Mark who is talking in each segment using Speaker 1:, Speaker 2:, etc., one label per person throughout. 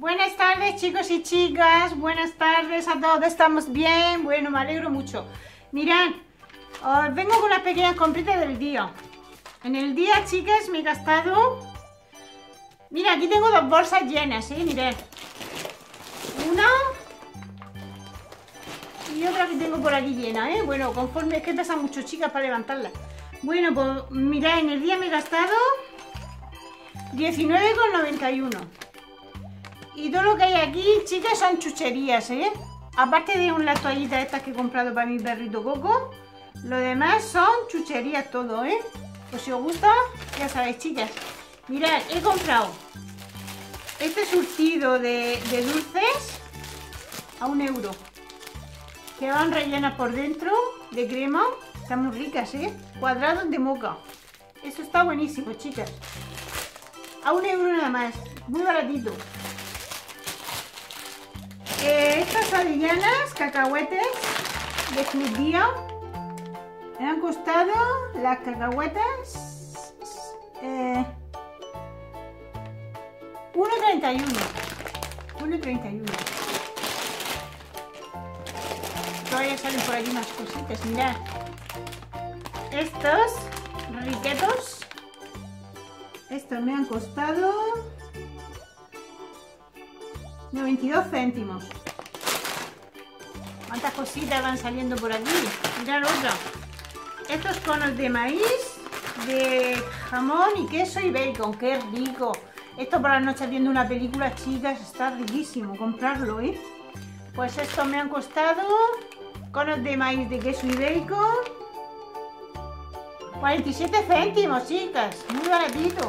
Speaker 1: Buenas tardes, chicos y chicas, buenas tardes a todos, ¿estamos bien? Bueno, me alegro mucho. Mirad, os vengo con una pequeña comprita del día. En el día, chicas, me he gastado... Mira, aquí tengo dos bolsas llenas, mirad. Una y otra que tengo por aquí llena, Bueno, conforme es que pesan mucho, chicas, para levantarla. Bueno, pues mirad, en el día me he gastado 19,91. Y todo lo que hay aquí, chicas, son chucherías, Aparte de una toallita estas que he comprado para mi perrito Coco, lo demás son chucherías todo, Pues si os gusta, ya sabéis, chicas. Mirad, he comprado este surtido de dulces a 1 euro. Que van rellenas por dentro de crema. Están muy ricas, Cuadrados de moca. Eso está buenísimo, chicas. A 1 euro nada más. Muy baratito. Estas avellanas, cacahuetes de Club Día, me han costado las cacahuetas 1,31. 1,31. Todavía salen por aquí más cositas, mirad. Estos riquetos, estos me han costado 92 céntimos. ¿Cuántas cositas van saliendo por aquí? Mirad otra. Estos conos de maíz, de jamón y queso y bacon. ¡Qué rico! Esto por las noches viendo una película, chicas, está riquísimo comprarlo, Pues estos me han costado, conos de maíz, de queso y bacon, 47 céntimos, chicas. Muy baratito.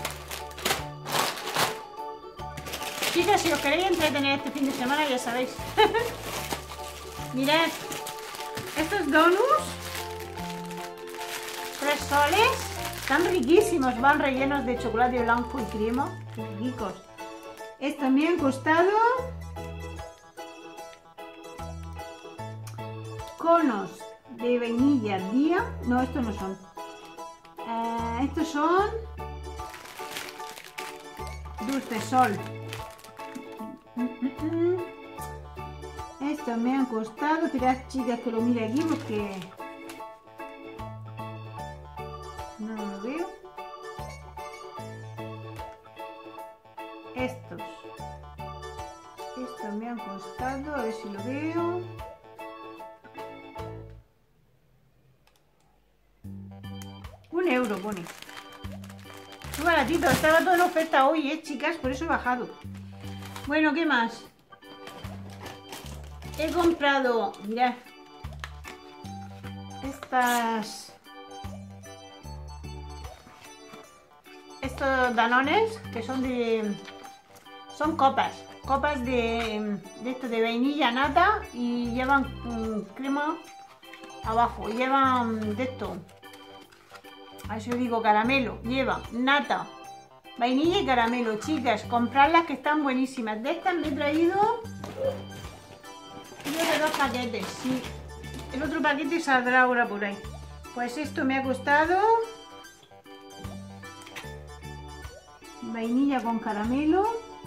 Speaker 1: Chicas, si os queréis entretener este fin de semana, ya sabéis. Mirad, estos donuts, 3 soles, están riquísimos, van rellenos de chocolate blanco y crema, qué ricos. Estos me han costado conos de vainilla día, no, estos no son, estos son dulce sol. Estos me han costado, esperad, chicas, que lo mire aquí porque no lo veo. Estos me han costado, a ver si lo veo. €1 pone. Muy baratito, estaba todo en oferta hoy, chicas, por eso he bajado. Bueno, ¿qué más? He comprado, mirad, estos danones que son copas de esto de vainilla nata y llevan crema abajo, llevan de esto, a ver si os digo, caramelo, lleva nata, vainilla y caramelo, chicas, comprarlas que están buenísimas. De estas me he traído de 2 paquetes, sí. El otro paquete saldrá ahora por ahí. Pues esto me ha costado vainilla con caramelo,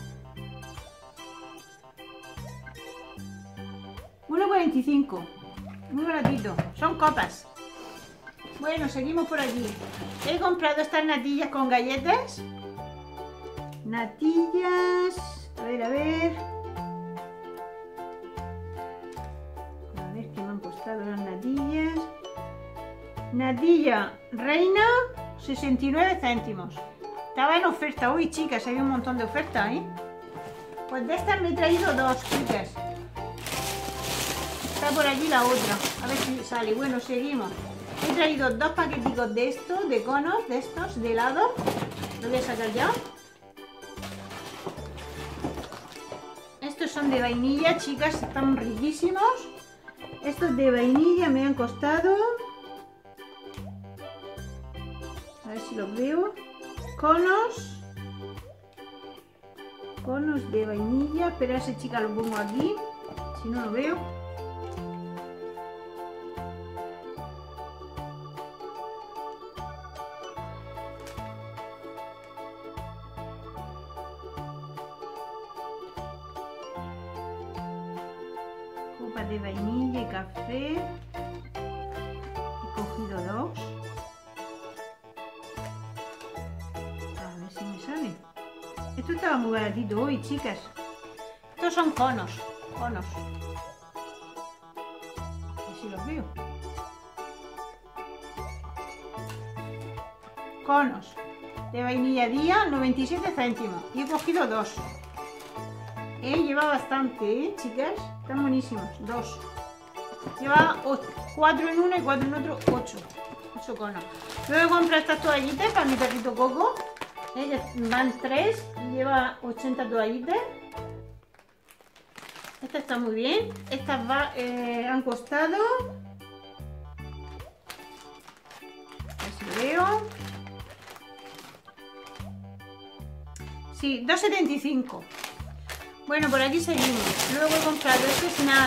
Speaker 1: 1,45. Muy baratito, son copas. Bueno, seguimos por aquí. He comprado estas natillas con galletas. Natillas, a ver qué me han costado las natillas. Natilla reina, 69 céntimos. Estaba en oferta hoy, chicas, hay un montón de ofertas, Pues de estas me he traído 2, chicas. Está por allí la otra, a ver si sale. Bueno, seguimos. He traído 2 paqueticos de estos, de conos, de estos, de helado. Lo voy a sacar ya. Estos son de vainilla, chicas, están riquísimos. Estos de vainilla me han costado, a ver si los veo, conos de vainilla. Espera, ese chica lo pongo aquí, si no lo veo. de vainilla y café. He cogido 2. A ver si me sale. Esto estaba muy baratito hoy, chicas. Estos son conos. A ver si los veo. Conos de vainilla día, 97 céntimos. Y he cogido 2. Lleva bastante, chicas. Están buenísimos. 2. Lleva 4 en uno y 4 en otro. 8 conos. Luego he comprado estas toallitas para mi perrito Coco. Van 3. Lleva 80 toallitas. Esta está muy bien. Estas han costado... A ver si lo veo. Sí, 2,75. Bueno, por aquí seguimos. Luego he comprado este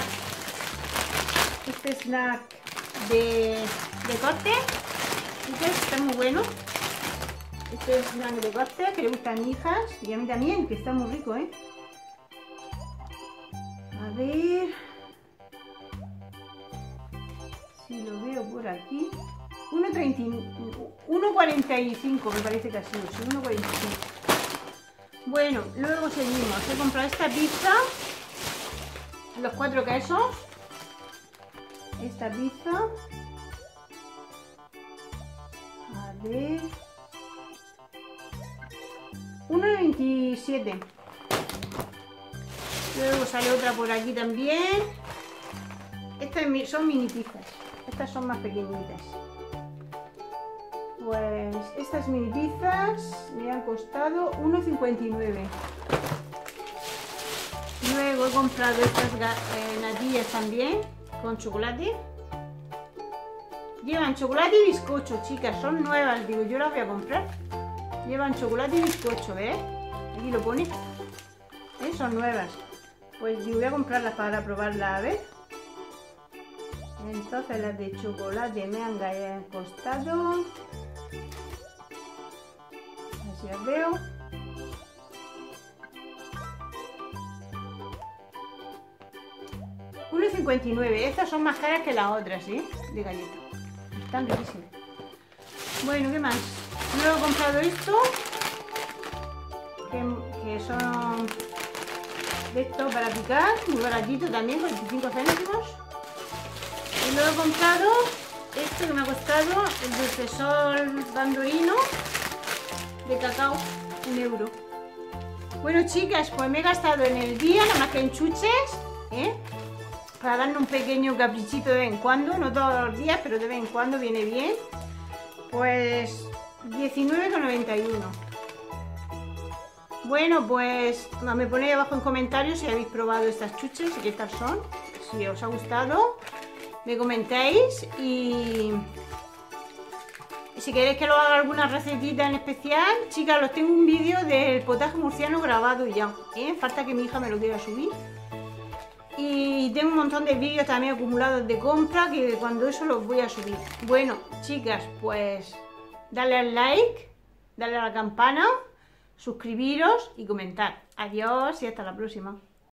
Speaker 1: snack de corte. Este está muy bueno. Este snack de corte que le gustan a mis hijas y a mí también, que está muy rico, ¿eh? A ver si lo veo por aquí. 1,45 me parece que ha sido. Sí, 1,45. Bueno, luego seguimos. He comprado esta pizza, los 4 quesos. Esta pizza. A ver. 1,27. Luego sale otra por aquí también. Estas son mini pizzas. Estas son más pequeñitas. Pues estas mini pizzas me han costado 1,59. Luego he comprado estas natillas también con chocolate. Llevan chocolate y bizcocho, chicas. Son nuevas, digo, yo las voy a comprar. Llevan chocolate y bizcocho, ¿ves? Aquí lo pone. Son nuevas. Pues yo voy a comprarlas para probarlas, a ver. Entonces las de chocolate me han costado... A ver si las veo. $1,59. Estas son más caras que las otras, ¿sí? De galletas. Están riquísimas. Bueno, ¿qué más? Luego he comprado esto. Que son de esto para picar. Muy baratito también, 25 céntimos. Y luego he comprado esto que me ha costado el dulcesol Bambolino de cacao, €1. Bueno, chicas, pues me he gastado en el día, nada más que en chuches, para darle un pequeño caprichito de vez en cuando, no todos los días, pero de vez en cuando viene bien. Pues 19,91. Bueno, pues me ponéis abajo en comentarios si habéis probado estas chuches y qué tal son, si os ha gustado. Me comentéis y si queréis que lo haga alguna recetita en especial, chicas, los tengo un vídeo del potaje murciano grabado ya, falta que mi hija me lo quiera subir. Y tengo un montón de vídeos también acumulados de compra que cuando eso los voy a subir. Bueno, chicas, pues dale al like, dale a la campana, suscribiros y comentar. Adiós y hasta la próxima.